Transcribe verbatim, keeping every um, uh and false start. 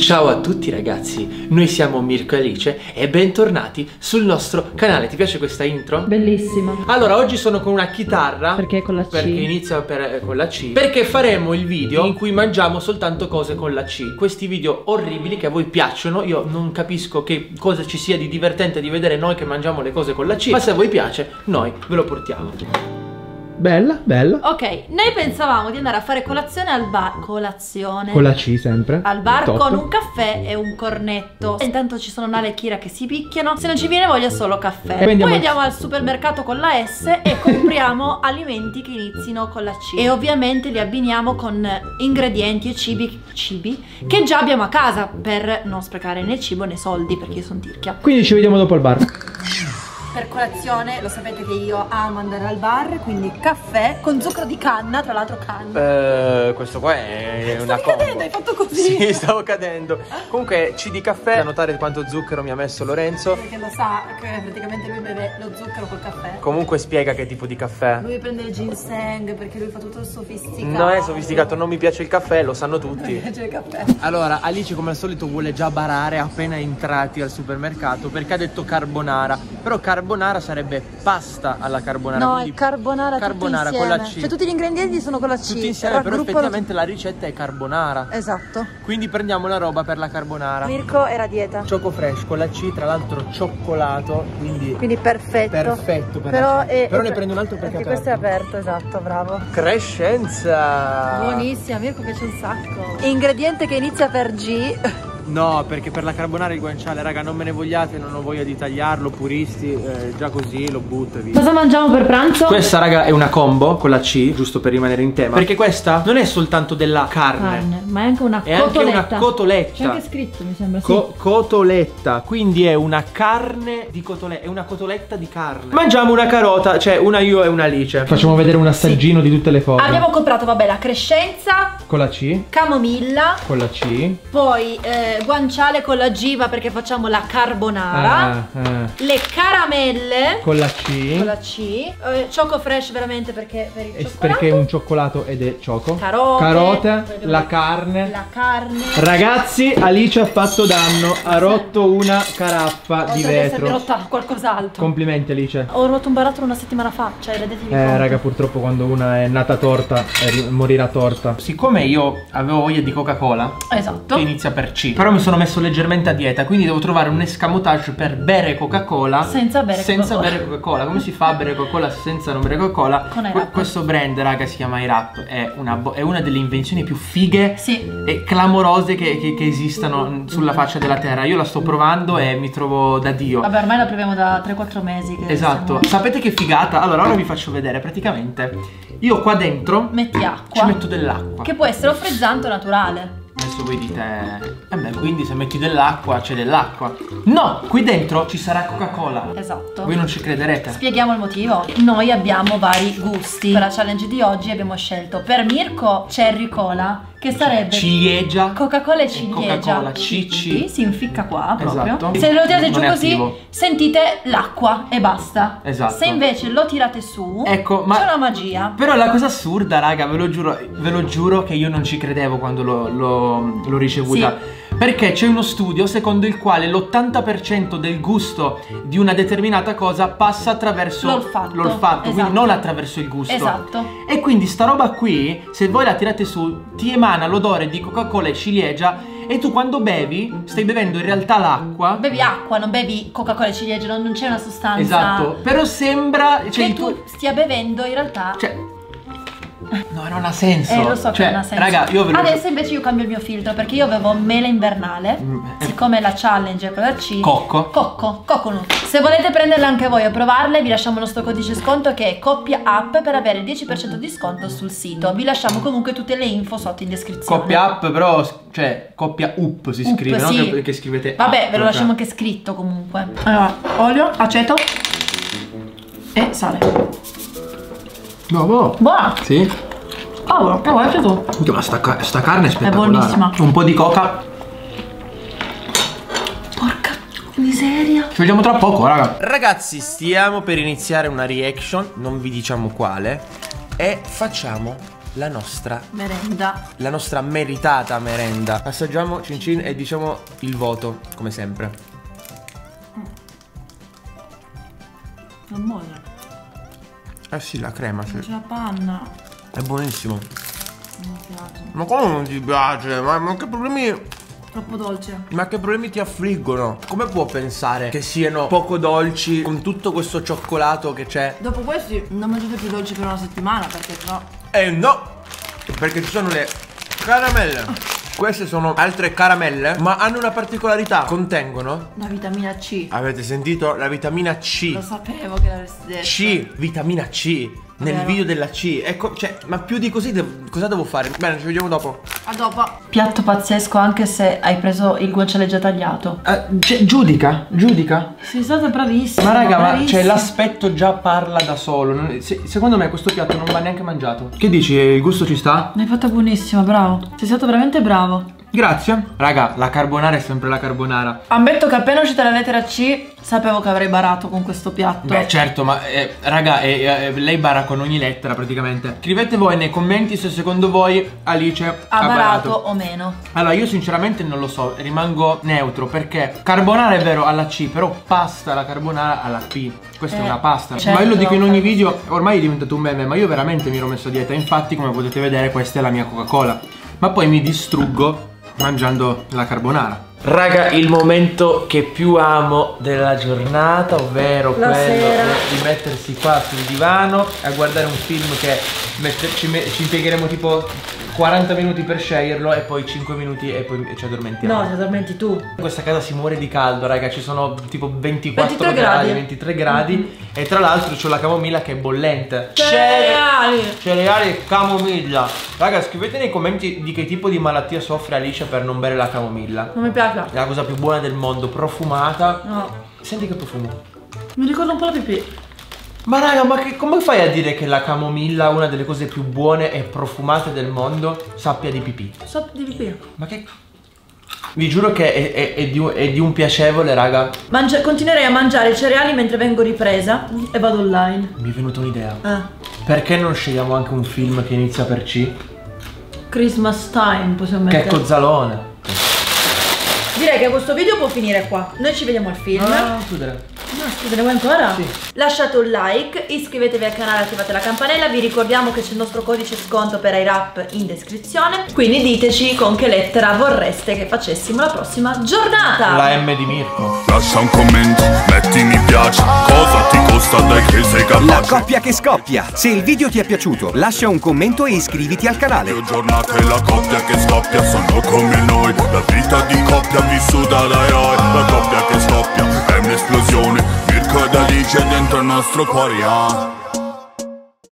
Ciao a tutti ragazzi, noi siamo Mirko e Alice e bentornati sul nostro canale. Ti piace questa intro? Bellissima. Allora, oggi sono con una chitarra. Perché con la C? Perché inizia per, con la C. Perché faremo il video in cui mangiamo soltanto cose con la C. Questi video orribili che a voi piacciono. Io non capisco che cosa ci sia di divertente di vedere noi che mangiamo le cose con la C, ma se a voi piace, noi ve lo portiamo. Bella, bella. Ok, noi pensavamo di andare a fare colazione al bar. Colazione Con la C sempre. al bar Top. con un caffè e un cornetto. Intanto ci sono Nale e Kira che si picchiano. Se non ci viene voglia solo caffè. E poi andiamo Poi al- andiamo al supermercato con la S e compriamo alimenti che inizino con la C. E ovviamente li abbiniamo con ingredienti e cibi, cibi che già abbiamo a casa, per non sprecare né cibo né soldi, perché io sono tirchia. Quindi ci vediamo dopo al bar. Per colazione lo sapete che io amo andare al bar, quindi caffè con zucchero di canna, tra l'altro canna. Eh, questo qua è una Stavi cadendo, hai fatto così. Sì, stavo cadendo. Comunque C di caffè, da notare quanto zucchero mi ha messo Lorenzo. Perché lo sa che praticamente lui beve lo zucchero col caffè. Comunque spiega che tipo di caffè. Lui prende il ginseng perché lui fa tutto il sofisticato. Non è sofisticato, non mi piace il caffè, lo sanno Non mi tutti. piace il caffè. Allora, Alice come al solito vuole già barare appena entrati al supermercato perché ha detto carbonara. Però carbonara sarebbe pasta alla carbonara. No, quindi è carbonara, carbonara tutti con la insieme. C. Cioè tutti gli ingredienti sono con la C. Tutti insieme, però Raggruppano effettivamente la ricetta è carbonara. tutti. Esatto. Quindi prendiamo la roba per la carbonara. Mirko era a dieta. Choco Fresh con la C, tra l'altro cioccolato, quindi Quindi perfetto. perfetto per Però, la C. è, Però è- ne prendo un altro perché, perché è questo è aperto. aperto, esatto, bravo. Crescenza. Buonissima, Mirko piace un sacco. Ingrediente che inizia per G. No, perché per la carbonara il guanciale, raga, non me ne vogliate, non ho voglia di tagliarlo, puristi, eh, già così lo butto e via. Cosa mangiamo per pranzo? Questa, raga, è una combo con la C, giusto per rimanere in tema. Perché questa non è soltanto della carne, Carne, ma è anche una è anche cotoletta. una cotoletta. C'è anche scritto, mi sembra, sì. Co- cotoletta, quindi è una carne di cotoletta, è una cotoletta di carne. Mangiamo una carota, cioè una io e una Alice. Facciamo vedere un assaggino di tutte le cose. Abbiamo comprato, vabbè, la crescenza, Con la C. camomilla, Con la C. poi eh, guanciale con la giva perché facciamo la carbonara, Ah, ah. le caramelle Con la C. con la C, eh, Choco Fresh veramente perché per il E cioccolato, perché è un cioccolato ed è cioco. carote, Carote, poi la abbiamo carne. la carne. Ragazzi, Alice ha fatto danno, ha rotto una caraffa di Oltre ad essermi vetro. rotta qualcos'altro. Complimenti Alice. Ho rotto un barattolo una settimana fa, cioè rendetevi Eh conto. raga, purtroppo quando una è nata torta eh, morirà torta. Siccome io avevo voglia di Coca-Cola, Esatto. che inizia per C, però mi sono messo leggermente a dieta, quindi devo trovare un escamotage per bere Coca-Cola Senza bere senza Coca-Cola. bere Coca-Cola. Come si fa a bere Coca-Cola senza non bere Coca-Cola? Con Que- iRap. questo brand, raga, si chiama iRap. È una, bo- è una delle invenzioni più fighe Sì. e clamorose che, che, che esistano sulla faccia della terra. Io la sto provando e mi trovo da Dio. Vabbè, ormai la proviamo da tre quattro mesi che Esatto. siamo- Sapete che figata? Allora, ora vi faccio vedere. Praticamente io qua dentro Metti acqua, ci metto dell'acqua. che può essere o frizzante o naturale. Adesso voi dite, eh beh, quindi se metti dell'acqua c'è dell'acqua. No, qui dentro ci sarà Coca-Cola. Esatto. Voi non ci crederete. Spieghiamo il motivo. Noi abbiamo vari gusti. Per la challenge di oggi abbiamo scelto per Mirko Cherry Cola, che sarebbe Ciliegia. Coca-Cola e ciliegia. Coca-Cola, C C. Sì, si inficca qua proprio. Esatto. Se lo tirate giù Non è così, attivo. sentite l'acqua e basta. Esatto. Se invece lo tirate su, Ecco, ma c'è una magia. però la cosa assurda, raga, ve lo giuro, ve lo giuro che io non ci credevo quando l'ho, l'ho, l'ho ricevuta. Perché c'è uno studio secondo il quale l'ottanta per cento del gusto di una determinata cosa passa attraverso L'olfatto. l'olfatto, quindi Esatto. non attraverso il gusto. Esatto. E quindi sta roba qui, se voi la tirate su, ti emana l'odore di Coca-Cola e ciliegia e tu quando bevi, stai bevendo in realtà l'acqua. Bevi acqua, non bevi Coca-Cola e ciliegia, non non c'è una sostanza. Esatto, però sembra, cioè, Che il tu tuo- stia bevendo in realtà. cioè, no, non ha senso. Eh, lo so cioè, che non ha senso. raga, io ve lo Adesso invece io cambio il mio filtro perché io avevo mela invernale. Mm, eh. Siccome la challenge è con la C. Cocco. Cocco, Coconut. Se volete prenderle anche voi o provarle, vi lasciamo il nostro codice sconto che è Coppia App per avere il dieci per cento di sconto sul sito. Vi lasciamo comunque tutte le info sotto in descrizione. Coppia app, però, cioè, coppia up si Up, scrive, sì. non che, che scrivete Vabbè, app, ve lo lasciamo cioè. anche scritto comunque. Allora, olio, aceto e sale. Bravo. Buona! Sì. Cavolo, che vuoi tu? Ma sta, ca- sta carne è spettacolare. buonissima. Un po' di coca. Porca miseria. Ci vediamo tra poco, raga. Ragazzi, stiamo per iniziare una reaction, non vi diciamo quale, e facciamo la nostra merenda. La nostra meritata merenda. Assaggiamo cin cin e diciamo il voto, come sempre. Non molla. Eh sì, la crema C'è la panna. è buonissimo. Non mi piace. Ma come non ti piace? Ma, ma che problemi... Troppo dolce. Ma che problemi ti affliggono? Come può pensare che siano poco dolci con tutto questo cioccolato che c'è? Dopo questi non mangiate più dolci per una settimana, perché sennò... Eh no! Perché ci sono le caramelle. Queste sono altre caramelle, ma hanno una particolarità. Contengono... la vitamina C. Avete sentito? La vitamina C. Lo sapevo che l'avresti detto. C, vitamina C. Nel Vero. video della C. Ecco, cioè, ma più di così devo- cosa devo fare? Bene, ci vediamo dopo. A dopo. Piatto pazzesco anche se hai preso il guanciale già tagliato. Eh, cioè, giudica, giudica. Sei stato bravissimo. Ma raga, ma bravissimo. cioè l'aspetto già parla da solo. Non- se- secondo me questo piatto non va neanche mangiato. Che dici? Il gusto ci sta? L'hai fatto buonissimo, bravo. Sei stato veramente bravo. Grazie. Raga, la carbonara è sempre la carbonara. Ammetto che appena uscita la lettera C sapevo che avrei barato con questo piatto. Beh, certo, ma eh, raga, eh, eh, lei bara con ogni lettera praticamente. Scrivete voi nei commenti se secondo voi Alice ha, ha barato, barato o meno. Allora, io sinceramente non lo so, rimango neutro perché carbonara è vero alla C, però pasta alla carbonara alla P. Questa Eh, è una pasta. certo, ma io lo dico in ogni capisco. video, ormai è diventato un meme, ma io veramente mi ero messo a dieta. Infatti, come potete vedere, questa è la mia Coca-Cola. Ma poi mi distruggo mangiando la carbonara. Raga, il momento che più amo della giornata, ovvero La quello sera. di mettersi qua sul divano a guardare un film che mette- ci, me- ci impiegheremo tipo quaranta minuti per sceglierlo e poi cinque minuti e poi ci addormentiamo. No, ti addormenti tu. In questa casa si muore di caldo, raga, ci sono tipo ventiquattro ventitré gradi, gradi. ventitré gradi Mm-hmm. e tra l'altro c'ho la camomilla che è bollente. Cereali. Cereali e camomilla. Raga, scrivete nei commenti di che tipo di malattia soffre Alice per non bere la camomilla. Non mi piace. È la cosa più buona del mondo, profumata. No. Senti che profumo. Mi ricorda un po' la pipì. Ma raga, ma che, come fai a dire che la camomilla, una delle cose più buone e profumate del mondo, sappia di pipì? So di pipì. Ma che... Vi giuro che è, è- è di, un- è di un piacevole, raga. Mangia- continuerei a mangiare i cereali mentre vengo ripresa e vado online. Mi è venuta un'idea. Eh. Perché non scegliamo anche un film che inizia per C? Christmas time possiamo Che mettere. cozzalone. Direi che questo video può finire qua. Noi ci vediamo al film. Ah, chiudere. No, scusa, ne vuoi ancora? Sì. Lasciate un like, iscrivetevi al canale, attivate la campanella. Vi ricordiamo che c'è il nostro codice sconto per iRap in descrizione. Quindi diteci con che lettera vorreste che facessimo la prossima giornata. La M di Mirko. Lascia un commento, metti mi piace. Cosa ti costa, dai che sei La capace. coppia che scoppia. Se il video ti è piaciuto, lascia un commento e iscriviti al canale. Più giornate la coppia che scoppia sono come noi. La vita di coppia vissuta da eroi. La coppia che scoppia è un'esplosione. Mirko ed Alice dentro il nostro cuore, ah.